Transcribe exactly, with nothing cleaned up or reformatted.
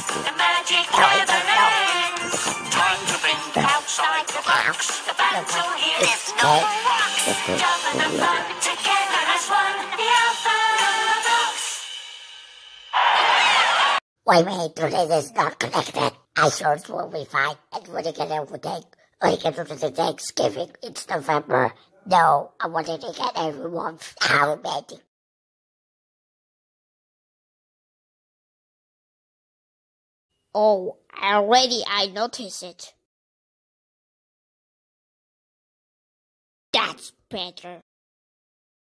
The magic gathering. Time to think outside the box. The battle here is no rocks. Jump in the fun together as one. The orthodox. Wait, wait, this is not connected. I searched what we find and what you can overtake. Or you can do the Thanksgiving. It's November. No, I wanted to get everyone how romantic. Oh, already I noticed it. That's better.